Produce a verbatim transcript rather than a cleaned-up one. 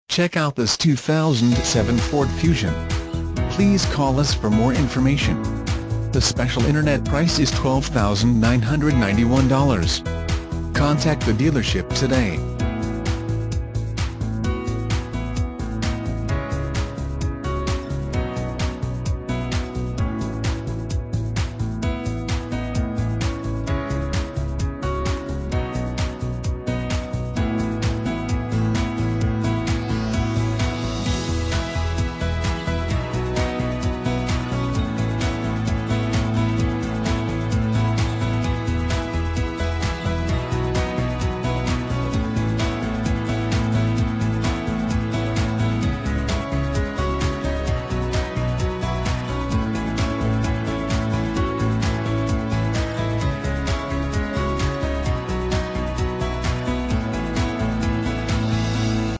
Check out this two thousand seven Ford Fusion. Please call us for more information. The special internet price is twelve thousand nine hundred ninety-one dollars. Contact the dealership today.